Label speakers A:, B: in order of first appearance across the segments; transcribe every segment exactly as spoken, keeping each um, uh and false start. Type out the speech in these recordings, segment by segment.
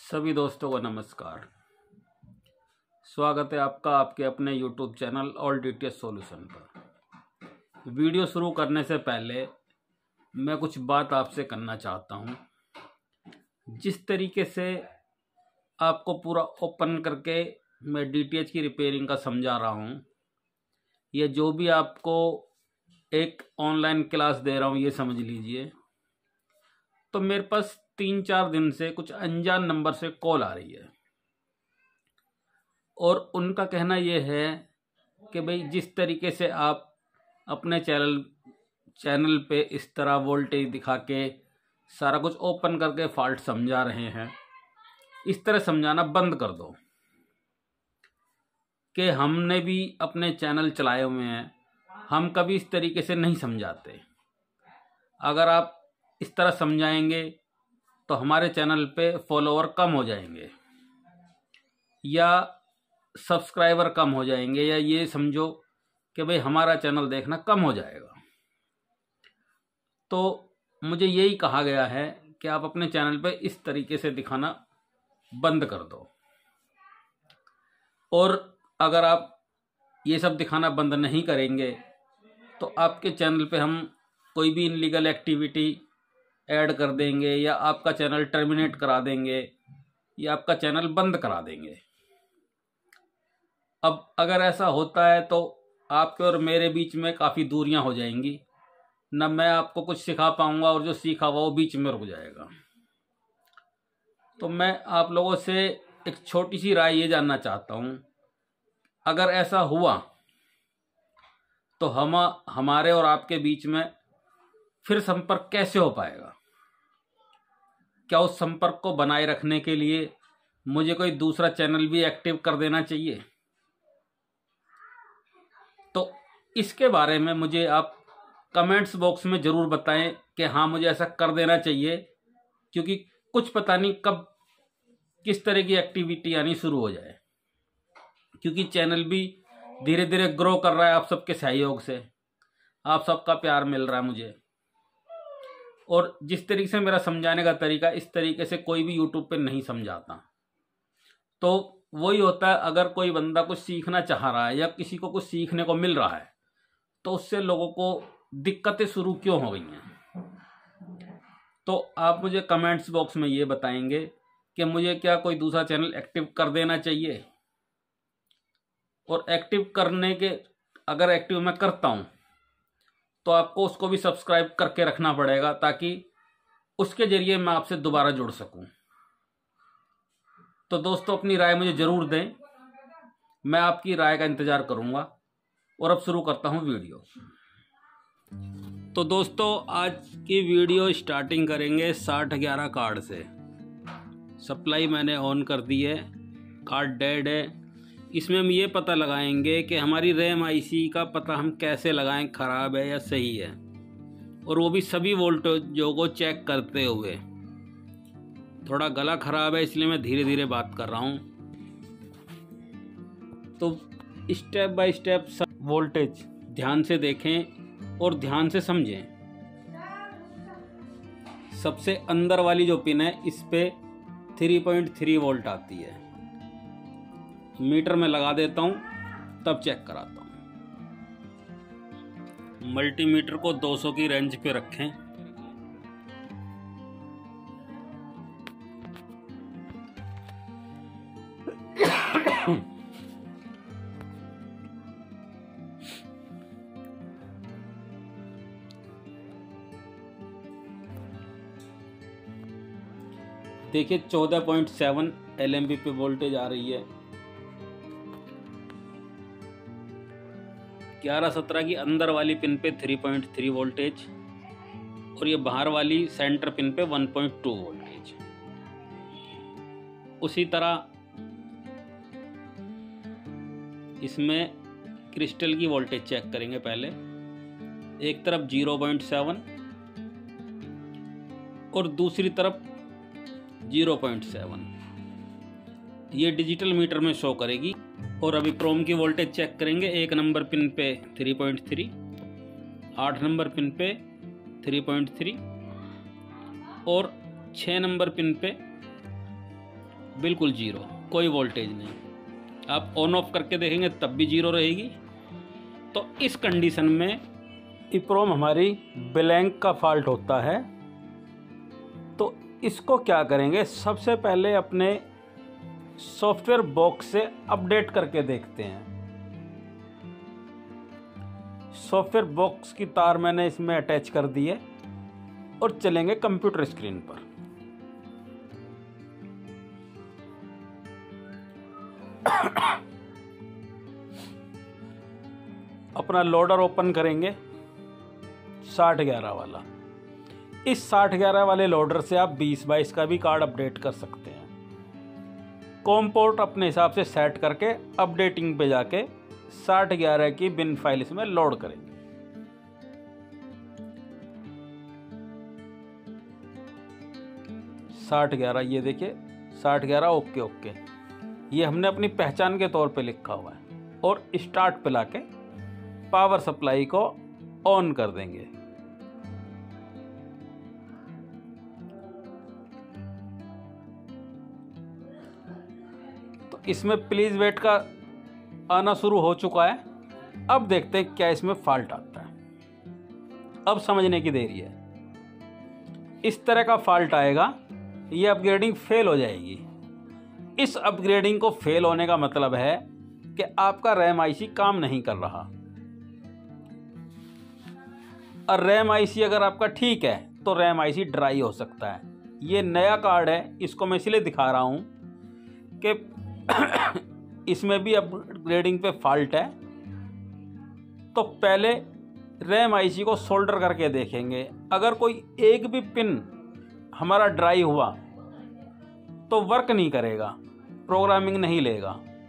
A: सभी दोस्तों को नमस्कार। स्वागत है आपका आपके अपने YouTube channel all DTH solution पर। वीडियो शुरू करने से पहले मैं कुछ बात आपसे करना चाहता हूं। जिस तरीके से आपको पूरा ओपन करके मैं डीटीएच की रिपेयरिंग का समझा रहा हूं, या जो भी आपको एक ऑनलाइन क्लास दे रहा हूं, ये समझ लीजिए। तो मेरे पास तीन चार दिन से कुछ अनजान नंबर से कॉल आ रही है और उनका कहना यह है कि भाई जिस तरीके से आप अपने चैनल चैनल पे इस तरह वोल्टेज दिखा के सारा कुछ ओपन करके फॉल्ट समझा रहे हैं, इस तरह समझाना बंद कर दो। कि हमने भी अपने चैनल चलाए हुए हैं, हम कभी इस तरीके से नहीं समझाते। अगर आप इस तरह समझाएंगे तो हमारे चैनल पे फॉलोअर कम हो जाएंगे या सब्सक्राइबर कम हो जाएंगे, या ये समझो कि भाई हमारा चैनल देखना कम हो जाएगा। तो मुझे यही कहा गया है कि आप अपने चैनल पे इस तरीके से दिखाना बंद कर दो। और अगर आप ये सब दिखाना बंद नहीं करेंगे तो आपके चैनल पे हम कोई भी इनलीगल एक्टिविटी ऐड कर देंगे, या आपका चैनल टर्मिनेट करा देंगे, या आपका चैनल बंद करा देंगे। अब अगर ऐसा होता है तो आपके और मेरे बीच में काफ़ी दूरियां हो जाएंगी। न मैं आपको कुछ सिखा पाऊंगा और जो सीखा हुआ वो बीच में रुक जाएगा। तो मैं आप लोगों से एक छोटी सी राय ये जानना चाहता हूं, अगर ऐसा हुआ तो हम हमारे और आपके बीच में फिर संपर्क कैसे हो पाएगा? क्या उस संपर्क को बनाए रखने के लिए मुझे कोई दूसरा चैनल भी एक्टिव कर देना चाहिए? तो इसके बारे में मुझे आप कमेंट्स बॉक्स में ज़रूर बताएं कि हाँ, मुझे ऐसा कर देना चाहिए, क्योंकि कुछ पता नहीं कब किस तरह की एक्टिविटी आनी शुरू हो जाए। क्योंकि चैनल भी धीरे धीरे ग्रो कर रहा है आप सबके सहयोग से, आप सबका प्यार मिल रहा है मुझे। और जिस तरीके से मेरा समझाने का तरीका, इस तरीके से कोई भी यूट्यूब पे नहीं समझाता। तो वही होता है, अगर कोई बंदा कुछ सीखना चाह रहा है या किसी को कुछ सीखने को मिल रहा है तो उससे लोगों को दिक्कतें शुरू क्यों हो गई हैं। तो आप मुझे कमेंट्स बॉक्स में ये बताएंगे कि मुझे क्या कोई दूसरा चैनल एक्टिव कर देना चाहिए, और एक्टिव करने के अगर एक्टिव मैं करता हूं तो आपको उसको भी सब्सक्राइब करके रखना पड़ेगा, ताकि उसके जरिए मैं आपसे दोबारा जुड़ सकूं। तो दोस्तों, अपनी राय मुझे ज़रूर दें, मैं आपकी राय का इंतज़ार करूंगा। और अब शुरू करता हूं वीडियो। तो दोस्तों, आज की वीडियो स्टार्टिंग करेंगे साठ ग्यारह कार्ड से। सप्लाई मैंने ऑन कर दी है, कार्ड डेड है। इसमें हम ये पता लगाएंगे कि हमारी रैम आईसी का पता हम कैसे लगाएं, ख़राब है या सही है, और वो भी सभी वोल्टेजों को चेक करते हुए। थोड़ा गला ख़राब है इसलिए मैं धीरे धीरे बात कर रहा हूँ। तो स्टेप बाय स्टेप सब वोल्टेज ध्यान से देखें और ध्यान से समझें। सबसे अंदर वाली जो पिन है, इस पे थ्री पॉइंट थ्री वोल्ट आती है। मीटर में लगा देता हूं, तब चेक कराता हूं। मल्टीमीटर को दो सौ की रेंज पे रखें। देखिए चौदह पॉइंट सात एल एम बी पे वोल्टेज आ रही है। ग्यारह सत्रह की अंदर वाली पिन पे थ्री पॉइंट थ्री वोल्टेज, और ये बाहर वाली सेंटर पिन पे वन पॉइंट टू वोल्टेज। उसी तरह इसमें क्रिस्टल की वोल्टेज चेक करेंगे पहले। एक तरफ ज़ीरो पॉइंट सेवन और दूसरी तरफ ज़ीरो पॉइंट सेवन। ये डिजिटल मीटर में शो करेगी। और अभी क्रोम की वोल्टेज चेक करेंगे। एक नंबर पिन पे थ्री पॉइंट थ्री, आठ नंबर पिन पे थ्री पॉइंट थ्री और छः नंबर पिन पे बिल्कुल जीरो, कोई वोल्टेज नहीं। आप ऑन ऑफ करके देखेंगे तब भी जीरो रहेगी। तो इस कंडीशन में ईप्रोम हमारी ब्लैंक का फॉल्ट होता है। तो इसको क्या करेंगे, सबसे पहले अपने सॉफ्टवेयर बॉक्स से अपडेट करके देखते हैं। सॉफ्टवेयर बॉक्स की तार मैंने इसमें अटैच कर दी है और चलेंगे कंप्यूटर स्क्रीन पर। अपना लोडर ओपन करेंगे साठ ग्यारह वाला। इस साठ ग्यारह वाले लोडर से आप बीस बाईस का भी कार्ड अपडेट कर सकते हैं। कॉम पोर्ट अपने हिसाब से सेट करके अपडेटिंग पे जाके साठ ग्यारह की बिन फाइल इसमें लोड करेंगे। साठ ग्यारह, ये देखिए साठ ग्यारह, ओके ओके, ये हमने अपनी पहचान के तौर पे लिखा हुआ है। और स्टार्ट पे लाके पावर सप्लाई को ऑन कर देंगे। तो इसमें प्लीज वेट का आना शुरू हो चुका है। अब देखते हैं क्या इसमें फॉल्ट आता है। अब समझने की देरी है। इस तरह का फॉल्ट आएगा, ये अपग्रेडिंग फेल हो जाएगी। इस अपग्रेडिंग को फेल होने का मतलब है कि आपका रैम आईसी काम नहीं कर रहा। और रैम आईसी अगर आपका ठीक है तो रैम आईसी ड्राई हो सकता है। ये नया कार्ड है, इसको मैं इसलिए दिखा रहा हूँ कि इसमें भी अपग्रेडिंग पे फॉल्ट है। तो पहले रैम आईसी को सोल्डर करके देखेंगे। अगर कोई एक भी पिन हमारा ड्राई हुआ तो वर्क नहीं करेगा, प्रोग्रामिंग नहीं लेगा।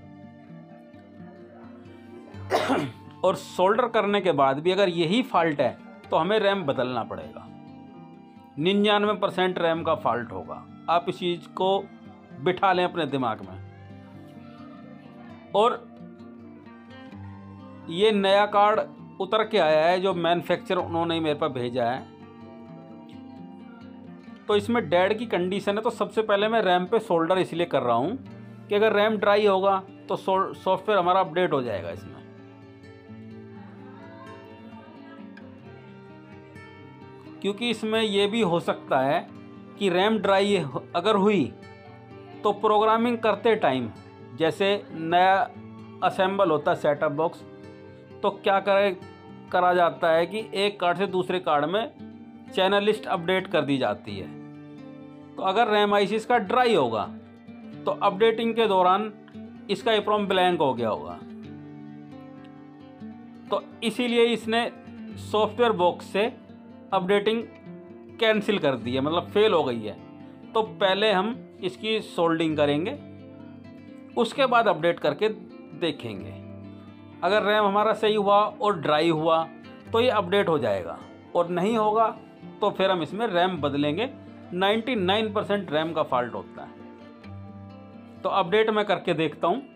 A: और सोल्डर करने के बाद भी अगर यही फॉल्ट है तो हमें रैम बदलना पड़ेगा। निन्यानवे परसेंट रैम का फॉल्ट होगा। आप इस चीज़ को बिठा लें अपने दिमाग में। और ये नया कार्ड उतर के आया है जो मैन्युफैक्चरर उन्होंने मेरे पास भेजा है। तो इसमें डेड की कंडीशन है। तो सबसे पहले मैं रैम पे सोल्डर इसलिए कर रहा हूँ कि अगर रैम ड्राई होगा तो सॉफ्टवेयर हमारा अपडेट हो जाएगा इसमें। क्योंकि इसमें यह भी हो सकता है कि रैम ड्राई अगर हुई तो प्रोग्रामिंग करते टाइम, जैसे नया असेंबल होता है सेटअप बॉक्स, तो क्या करे करा जाता है कि एक कार्ड से दूसरे कार्ड में चैनल लिस्ट अपडेट कर दी जाती है। तो अगर रैम आईसी इसका ड्राई होगा तो अपडेटिंग के दौरान इसका ईप्रोम ब्लैंक हो गया होगा। तो इसीलिए इसने सॉफ्टवेयर बॉक्स से अपडेटिंग कैंसिल कर दी है, मतलब फेल हो गई है। तो पहले हम इसकी सोल्डिंग करेंगे, उसके बाद अपडेट करके देखेंगे। अगर रैम हमारा सही हुआ और ड्राई हुआ तो ये अपडेट हो जाएगा, और नहीं होगा तो फिर हम इसमें रैम बदलेंगे। निन्यानवे परसेंट रैम का फॉल्ट होता है। तो अपडेट मैं करके देखता हूँ।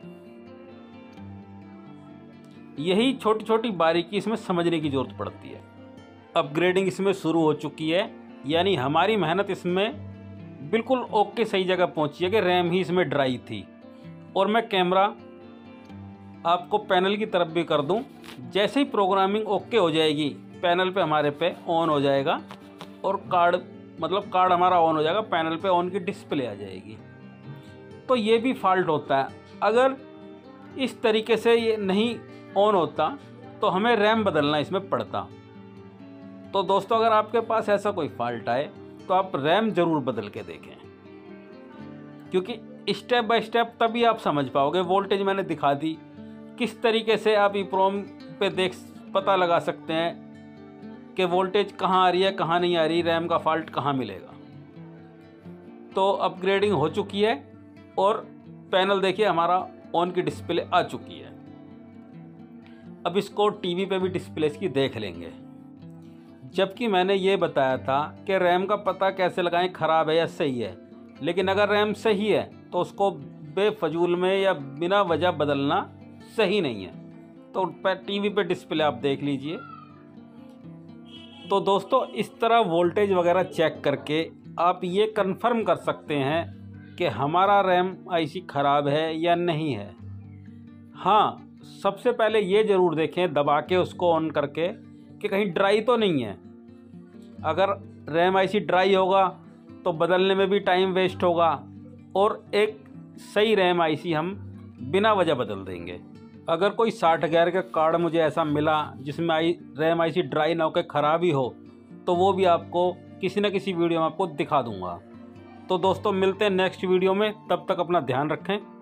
A: यही छोटी छोटी बारीकी इसमें समझने की जरूरत पड़ती है। अपग्रेडिंग इसमें शुरू हो चुकी है, यानी हमारी मेहनत इसमें बिल्कुल ओके सही जगह पहुंची है कि रैम ही इसमें ड्राई थी। और मैं कैमरा आपको पैनल की तरफ भी कर दूं। जैसे ही प्रोग्रामिंग ओके हो जाएगी पैनल पे हमारे पे ऑन हो जाएगा, और कार्ड मतलब कार्ड हमारा ऑन हो जाएगा, पैनल पे ऑन की डिस्प्ले आ जाएगी। तो ये भी फॉल्ट होता है। अगर इस तरीके से ये नहीं ऑन होता तो हमें रैम बदलना इसमें पड़ता। तो दोस्तों, अगर आपके पास ऐसा कोई फॉल्ट आए तो आप रैम ज़रूर बदल के देखें, क्योंकि स्टेप बाय स्टेप तभी आप समझ पाओगे। वोल्टेज मैंने दिखा दी, किस तरीके से आप ईप्रोम पे देख पता लगा सकते हैं कि वोल्टेज कहाँ आ रही है कहाँ नहीं आ रही, रैम का फॉल्ट कहाँ मिलेगा। तो अपग्रेडिंग हो चुकी है और पैनल देखिए हमारा ऑन की डिस्प्ले आ चुकी है। अब इसको टीवी पे भी डिस्प्ले इसकी देख लेंगे। जबकि मैंने ये बताया था कि रैम का पता कैसे लगाएं ख़राब है या सही है, लेकिन अगर रैम सही है तो उसको बेफजूल में या बिना वजह बदलना सही नहीं है। तो टीवी पे डिस्प्ले आप देख लीजिए। तो दोस्तों, इस तरह वोल्टेज वगैरह चेक करके आप ये कंफर्म कर सकते हैं कि हमारा रैम आईसी ख़राब है या नहीं है। हाँ, सबसे पहले ये ज़रूर देखें दबा के उसको ऑन करके कि कहीं ड्राई तो नहीं है। अगर रैम आईसी ड्राई होगा तो बदलने में भी टाइम वेस्ट होगा और एक सही रैम आईसी हम बिना वजह बदल देंगे। अगर कोई साठ हज़ार का कार्ड मुझे ऐसा मिला जिसमें आई रैम आईसी ड्राई ना होकर ख़राब ही हो, तो वो भी आपको किसी न किसी वीडियो में आपको दिखा दूंगा। तो दोस्तों मिलते हैं नेक्स्ट वीडियो में, तब तक अपना ध्यान रखें।